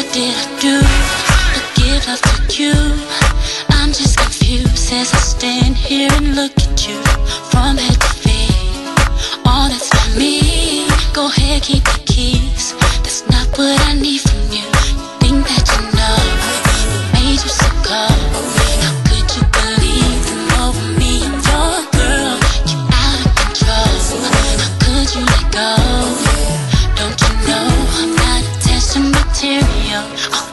did I do to give love to you? I'm just confused as I stand here and look at you from head to feet. All that's for me. Go ahead, keep the keys. That's not what I need from you. Think that you know what made you so cold? How could you believe them over me? I'm your girl. You out of control. How could you let go? Don't you know I'm not attached to material?